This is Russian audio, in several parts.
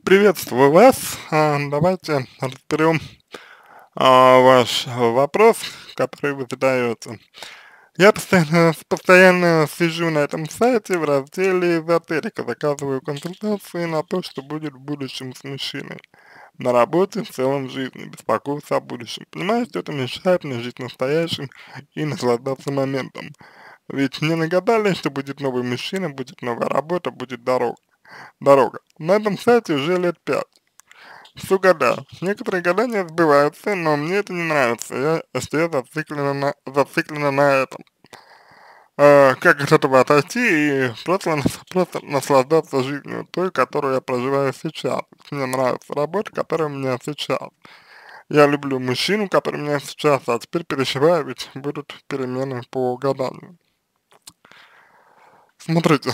Приветствую вас. Давайте разберем ваш вопрос, который вы задаете. Я постоянно сижу на этом сайте в разделе «Эзотерика», заказываю консультации на то, что будет в будущем с мужчиной. На работе, в целом в жизни, беспокоюсь о будущем. Понимаю, что это мешает мне жить настоящим и наслаждаться моментом. Ведь мне нагадали, что будет новый мужчина, будет новая работа, будет дорога. На этом сайте уже лет 5. Все года. Некоторые гадания сбываются, но мне это не нравится. Я зациклена на этом. Как от этого отойти и просто наслаждаться жизнью, той, которую я проживаю сейчас. Мне нравится работа, которая у меня сейчас. Я люблю мужчину, который у меня сейчас, а теперь переживаю, ведь будут перемены по гаданию. Смотрите,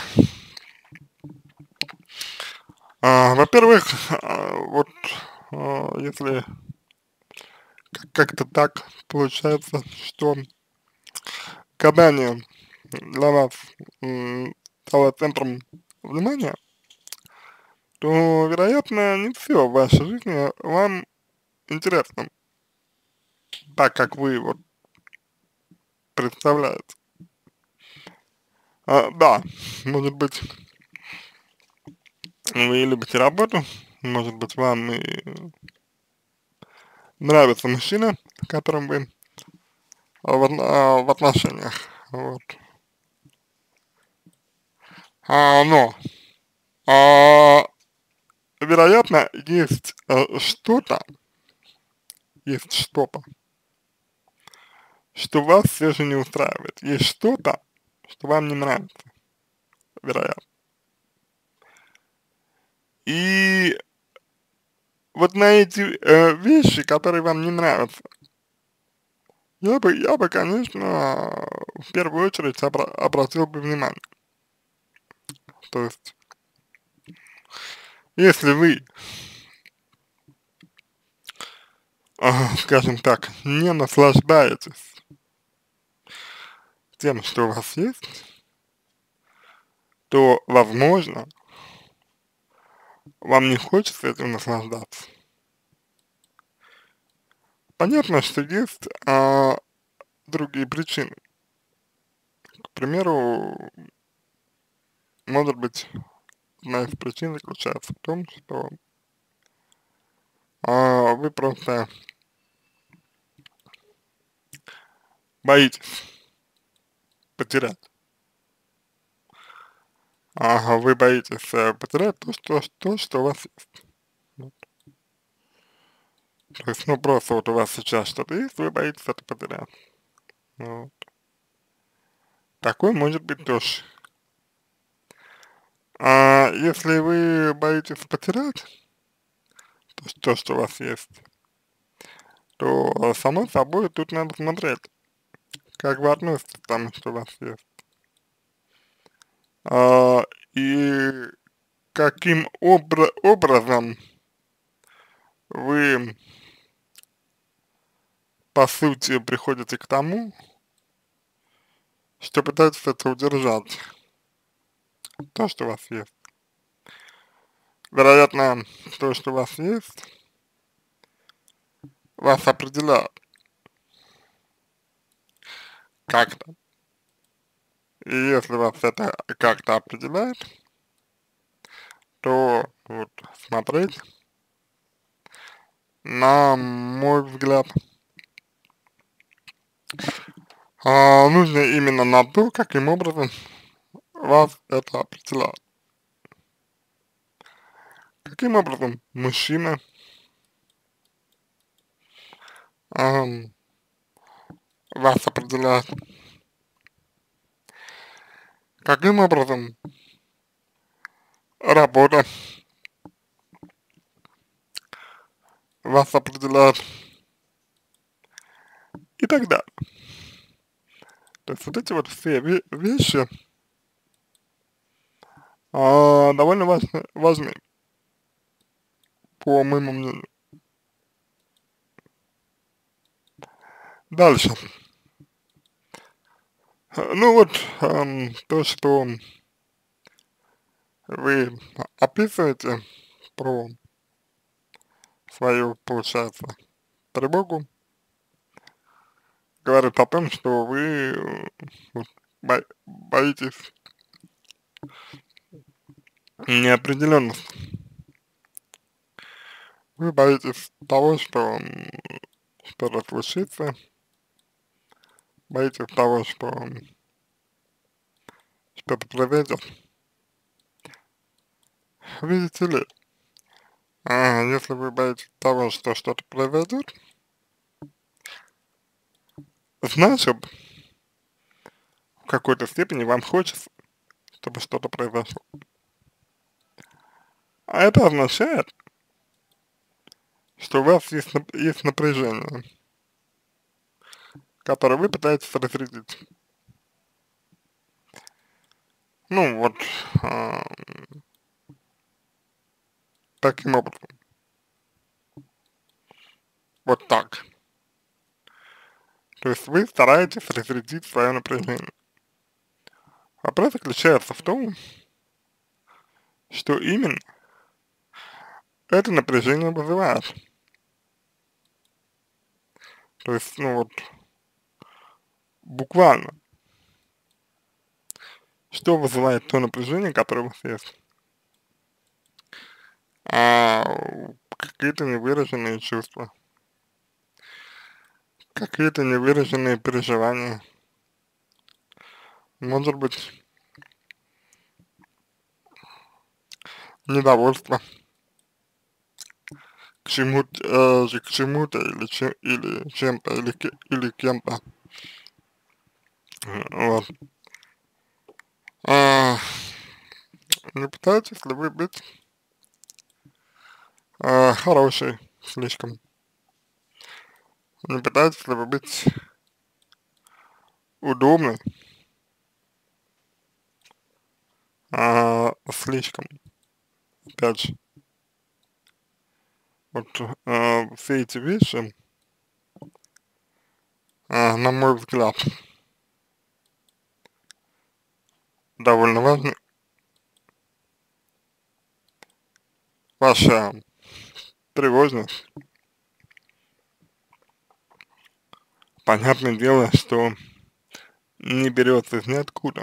во-первых, если как-то так получается, что гадание для вас стало центром внимания, то, вероятно, не все в вашей жизни вам интересно, так как вы вот представляете. Да, может быть, вы любите работу, может быть, вам и нравится мужчина, с которым вы в отношениях, вот. Но, а, вероятно, есть что-то, что вас все же не устраивает. Есть что-то, что вам не нравится, вероятно. И вот на эти вещи, которые вам не нравятся, я бы, конечно, в первую очередь обратил бы внимание. То есть, если вы, скажем так, не наслаждаетесь тем, что у вас есть, то, возможно, вам не хочется этим наслаждаться. Понятно, что есть другие причины. К примеру, может быть, одна из причин заключается в том, что вы просто боитесь потерять. Вы боитесь потерять то, что у вас есть. Вот. То есть, ну, просто вот у вас сейчас что-то есть, вы боитесь это потерять. Вот. Такой может быть тоже. Если вы боитесь потерять то, что у вас есть, то, само собой, тут надо смотреть, как вы относитесь к тому, что у вас есть. А, и каким образом вы, по сути, приходите к тому, что пытаетесь это удержать, то, что у вас есть. Вероятно, то, что у вас есть, вас определяет как-то. И если вас это как-то определяет, то вот смотреть, на мой взгляд, нужно именно на то, каким образом вас это определяет. Каким образом мужчина ам, вас определяет? Каким образом работа вас определяет? И так далее. То есть вот эти вот все вещи довольно важны, по моему мнению. Дальше. Ну вот, то, что вы описываете про свою, получается, тревогу, говорит о том, что вы вот боитесь неопределенности. Вы боитесь того, что что-то случится, боитесь того, что что-то произойдет. Видите ли, если вы боитесь того, что что-то произойдет, значит, в какой-то степени вам хочется, чтобы что-то произошло. А это означает, что у вас есть напряжение, которое вы пытаетесь разрядить. Ну вот, а, таким образом, вот так. То есть вы стараетесь разрядить свое напряжение. Вопрос заключается в том, что именно это напряжение вызывает. То есть, ну вот, буквально, что вызывает то напряжение, которое у вас есть? А, какие-то невыраженные чувства, какие-то невыраженные переживания, может быть, недовольство к чему-то или чем-то, или кем-то. Вот. А, не пытаетесь ли вы быть хорошей слишком? Не пытаетесь ли вы быть удобной слишком? Опять же, вот все эти вещи, на мой взгляд, довольно важны. Ваша тревожность, понятное дело, что не берется из ниоткуда.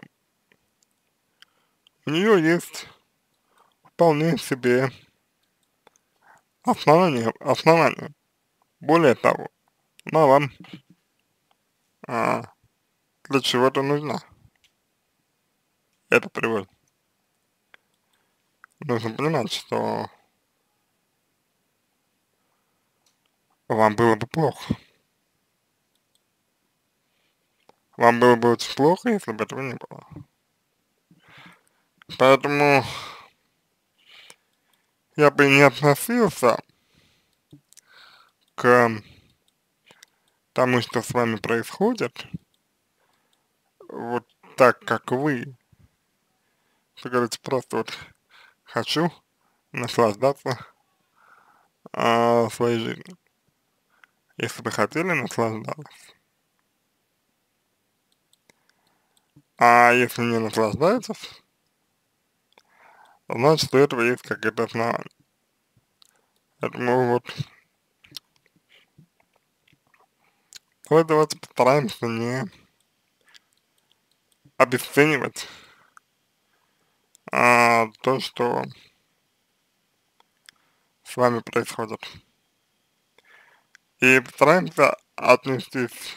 У нее есть вполне себе основания. Более того, она вам а, для чего-то нужна. Это тревожность. Нужно понимать, что вам было бы плохо. Вам было бы очень плохо, если бы этого не было. Поэтому я бы не относился к тому, что с вами происходит, вот так, как вы, как говорится, просто вот хочу наслаждаться своей жизнью. Если бы хотели наслаждаться. А если не наслаждаетесь, значит, у этого есть какие-то основания. Поэтому вот давайте постараемся не обесценивать то, что с вами происходит. И постараемся отнестись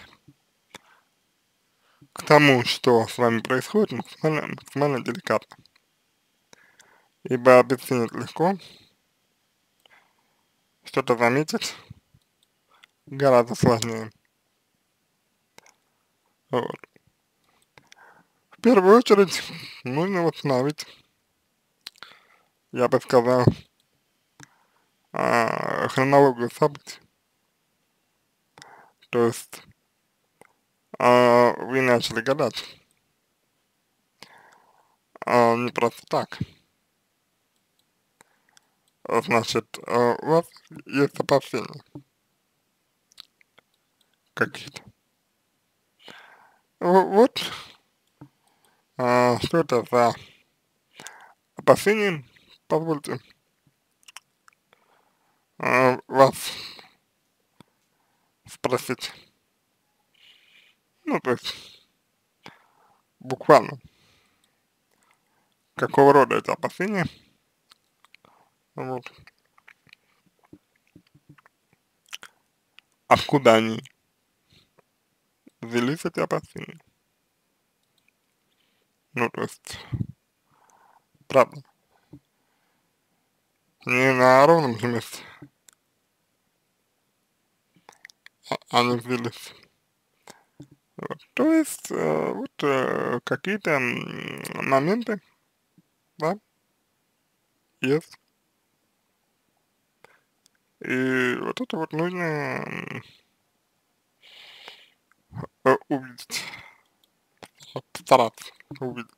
к тому, что с вами происходит, максимально деликатно. Ибо объяснить легко, что-то заметить гораздо сложнее. Вот. В первую очередь нужно восстановить, я бы сказал, хронологию событий. То есть вы начали гадать, не просто так. Значит, у вас есть опасения какие-то. Вот, что это за опасения, позвольте вас спросить, ну, то есть, буквально, какого рода эти опасения, вот, откуда они взялись, эти опасения, ну, то есть, правда, не на ровном же месте они взялись. Вот. То есть, вот какие-то моменты, да, есть. И вот это вот нужно увидеть, вот, постараться увидеть.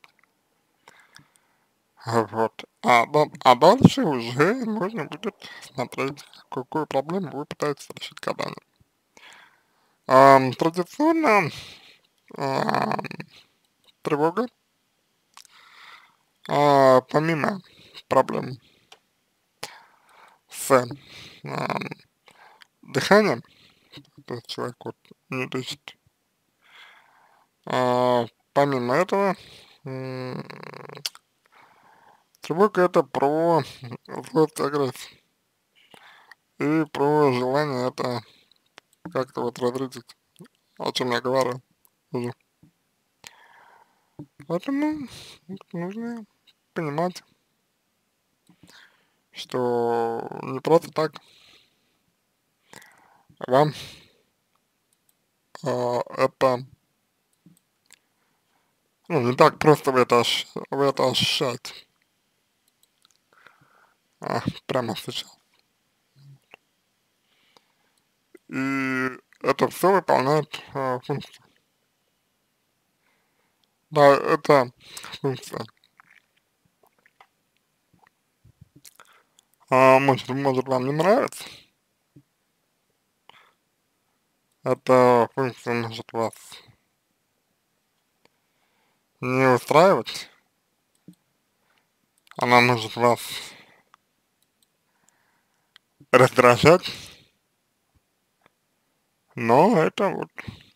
Вот. А дальше уже можно будет смотреть, какую проблему вы пытаетесь решить когда-нибудь. Традиционно ам, тревога, помимо проблем с дыханием, то есть человек вот не дышит, помимо этого, м, тревога это про злость и агрессию и про желание это как-то вот разрядить, о чем я говорил уже. Поэтому нужно понимать, что не просто так вам это, ну, не так просто вы это ощущаете прямо сейчас. И это все выполняет функцию. Да, это функция. Может вам не нравится, эта функция может вас не устраивать, она может вас раздражать, но это вот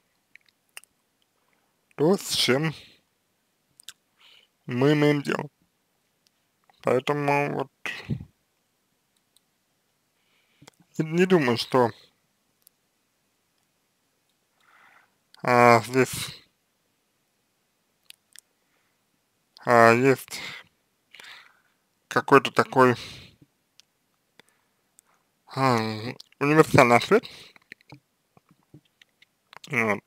то, с чем мы имеем дело. Поэтому вот не думаю, что здесь есть какой-то такой универсальный ответ, вот,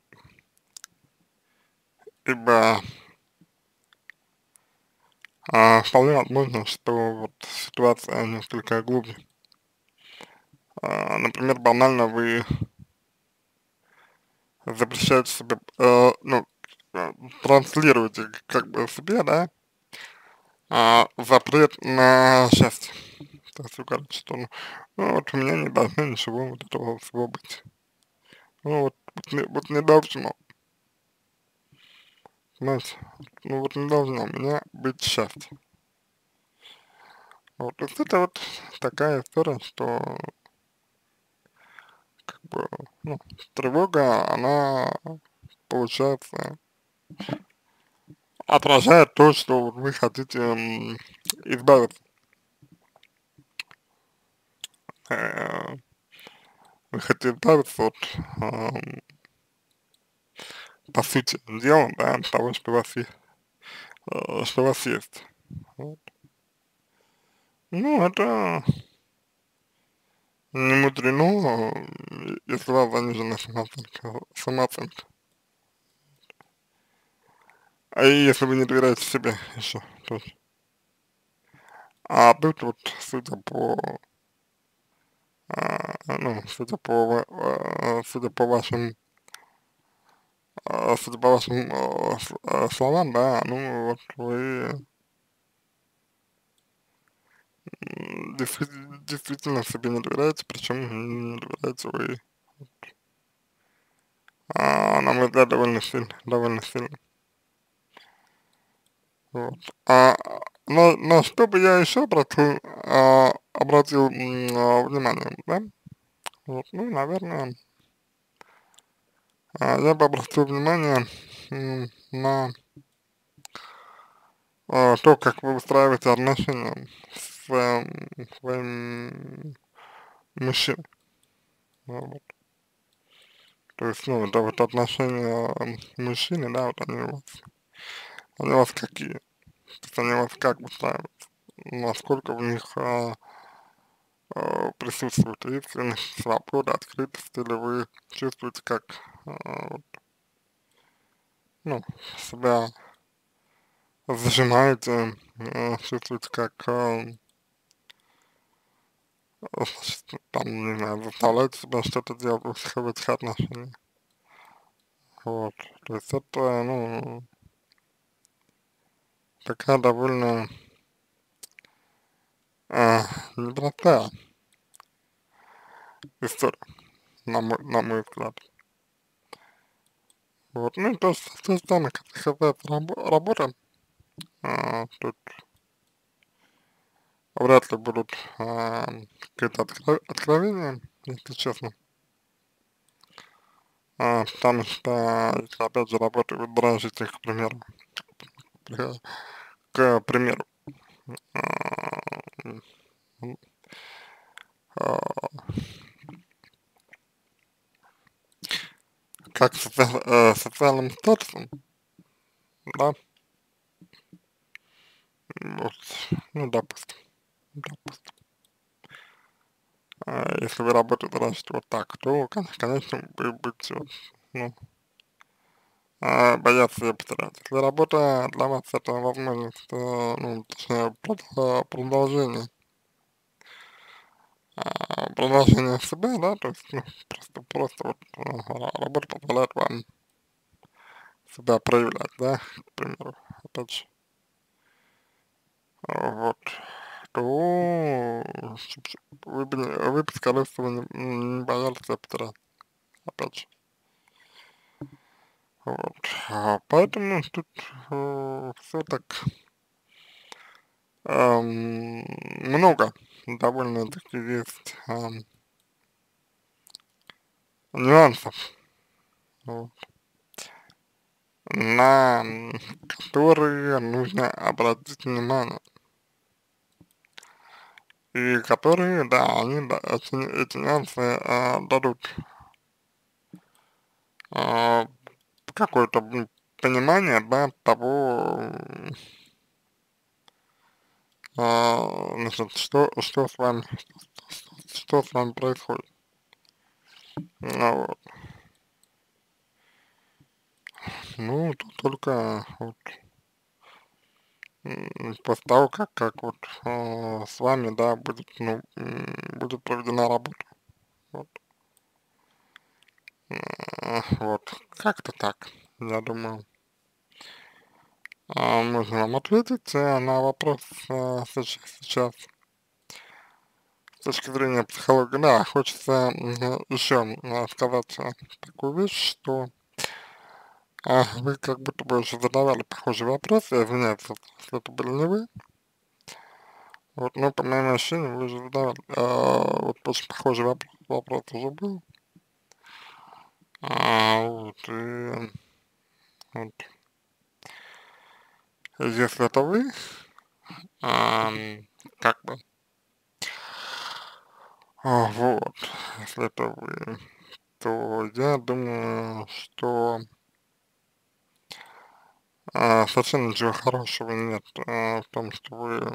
ибо вполне возможно, что вот ситуация несколько глубже. Например, банально вы запрещаете себе, ну, транслируете как бы себе, да, запрет на счастье. То есть вы говорите, что ну вот у меня не должно ничего вот этого всего быть. Ну вот не должно, понимаете? Ну вот не должно у меня быть счастье. Вот, то есть это вот такая история, что как бы, ну, тревога, она, получается, отражает то, что вот вы хотите избавиться. Э, Вы хотите избавиться от, по сути дела, да, от того, что у вас есть, что у вас есть. Вот. Ну, это не мудрено, если у вас заниженная самооценка. А если вы не доверяете себе еще тоже. А тут вот, судя по, судя по вашим, судя по вашим словам, да, ну вот вы действительно себе не доверяете, причем не доверяете вы, на мой взгляд, довольно сильно. Вот. На что бы я еще обратил внимание, да? Вот, ну, наверное, я бы обратил внимание на то, как вы выстраиваете отношения с своим мужчиной. Вот. То есть, ну, это вот отношения мужчины, да, вот они у вас какие? То есть они у вас как выстраиваются? Насколько в них присутствует искренность, свобода, открытость, или вы чувствуете, как, вот, ну, себя зажимаете, чувствуете, как, значит, там, не знаю, заставляете себя что-то делать в этих отношениях. Вот. То есть это, ну, такая довольно непростая история, на мой взгляд. Вот. Ну, и то же самое, как касается работы, тут вряд ли будут какие-то откровения, если честно. Потому что, если опять же работаю, вы дрожите, при- к примеру, а, м, а, как социальным статусом, да, вот, ну, допустим, если вы работу дрожите вот так, то, конечно, вы будете, вот, ну, бояться ее потерять. Если работа для вас это возможность, ну, точнее, продолжение продолжение себя, да, то есть, ну, просто вот работа позволяет вам себя проявлять, да, к примеру, опять же, вот, то вы бы, скорее всего, не боялись себя потерять, опять же, вот, поэтому тут все так много довольно-таки есть нюансов, вот, на которые нужно обратить внимание. И которые, да, они, да, эти нюансы дадут а, какое-то понимание, да, того, значит, что с вами происходит. Ну, вот. Ну, тут только вот, после того, как вот с вами, да, будет, ну, будет проведена работа. Вот, вот, как-то так, я думаю. Можно вам ответить на вопрос сейчас с точки зрения психологии. Да, хочется еще сказать такую вещь, что вы как будто бы уже задавали похожий вопрос, я извиняюсь, если это были не вы. Вот, но по моим ощущениям вы уже задавали, вот очень похожий вопрос уже был. Вот, и вот, если это вы, как бы, вот, если это вы, то я думаю, что совсем ничего хорошего нет в том, что вы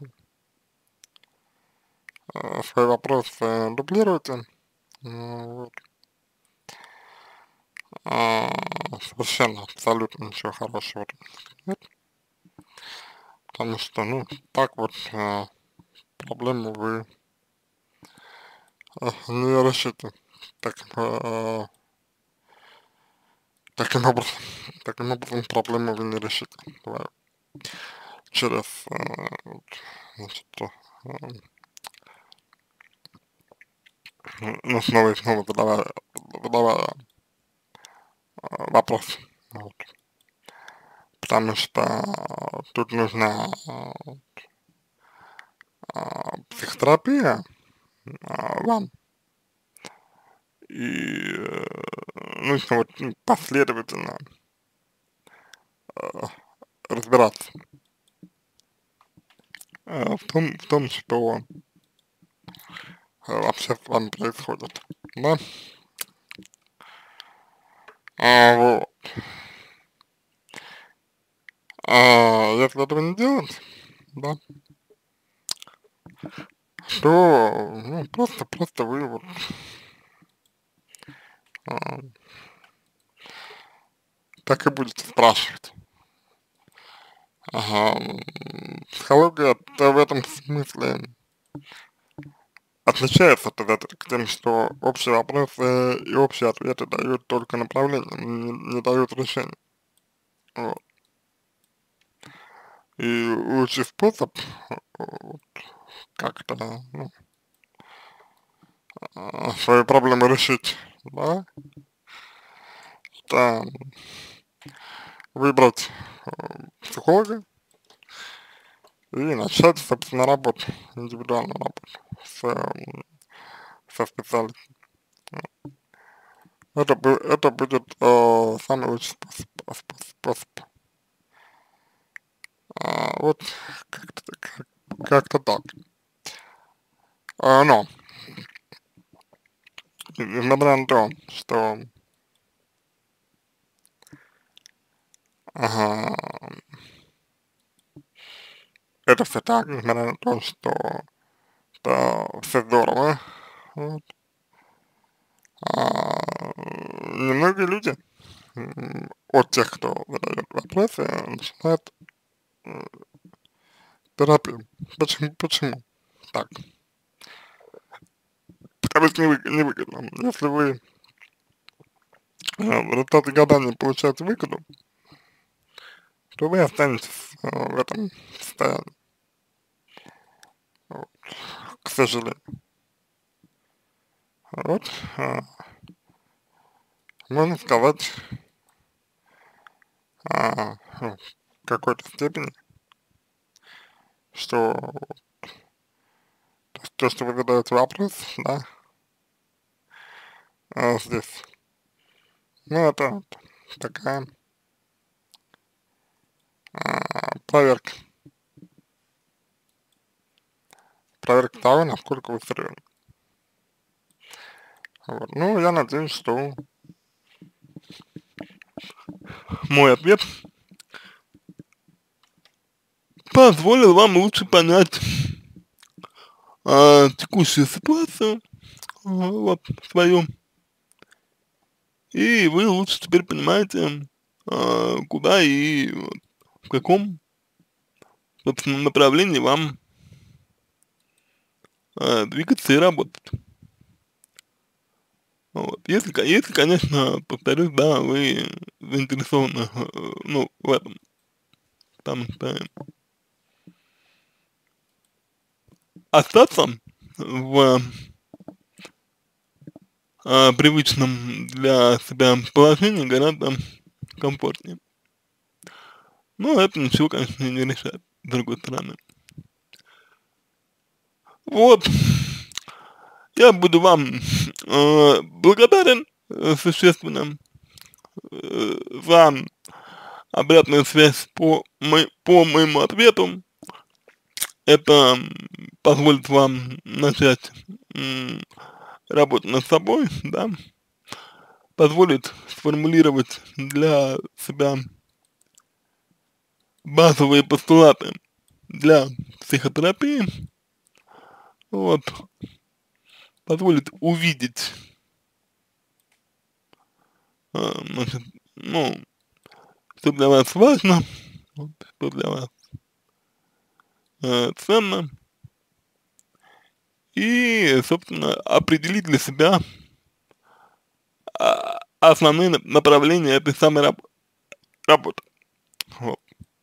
свои вопросы дублируете. Вот. А, Совершенно, абсолютно ничего хорошего в этом нет, потому что, ну, так вот проблему вы не решите таким, таким образом. Таким образом проблему вы не решите. Давай через, вот, значит, ну, снова и снова задавая вопрос. Вот. Потому что тут нужна психотерапия вам, и нужно вот последовательно э, разбираться в том, что вообще с вами происходит, да, вот, если этого не делать, да, то, ну, просто вы вот, а, так и будете спрашивать. Ага, психология-то в этом смысле отличается от тем, что общие вопросы и общие ответы дают только направление, не дают решения. Вот. И лучший способ вот, как-то, ну, свою проблему решить, да, это выбрать психолога и начать, собственно, работу, индивидуальную работу со специалистом. Это будет самый лучший способ. Вот как-то так. Но, несмотря на то, что ага, это все так, несмотря на то, что это все здорово, вот, немногие люди от тех, кто задает вопросы, начинают м, терапию. Почему? Так, потому что невыгодно. Если вы в результате гадания получаете выгоду, то вы останетесь в этом состоянии, вот, к сожалению. Вот, можно сказать, ну, в какой-то степени, что то, что вы задаете вопрос, да, здесь, ну, это вот такая проверка, проверка того, насколько вы серьезны. Вот. Ну, я надеюсь, что мой ответ позволил вам лучше понять текущую ситуацию, вот, свою, и вы лучше теперь понимаете, куда и вот, в каком, собственно, направлении вам двигаться и работать. Вот. Если, конечно, повторюсь, да, вы заинтересованы, ну, в этом, потому что остаться в привычном для себя положении гораздо комфортнее. Но это ничего, конечно, не решает, с другой стороны. Вот, я буду вам благодарен существенно за обратную связь по моему ответу. Это позволит вам начать работу над собой, да, позволит сформулировать для себя базовые постулаты для психотерапии, вот, позволит увидеть, значит, ну, что для вас важно, вот, что для вас ценно, и, собственно, определить для себя основные направления этой самой работы. Вот.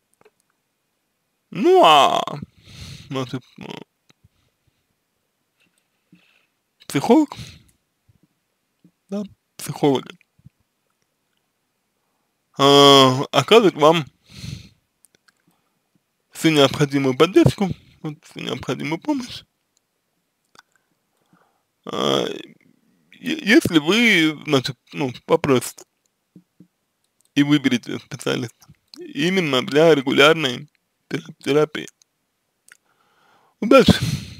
Ну, значит, психолог, да, психолога, оказывает вам всю необходимую поддержку, вот, всю необходимую помощь, а, если вы, значит, ну, попросите и выберете специалиста именно для регулярной терапии. Удачи!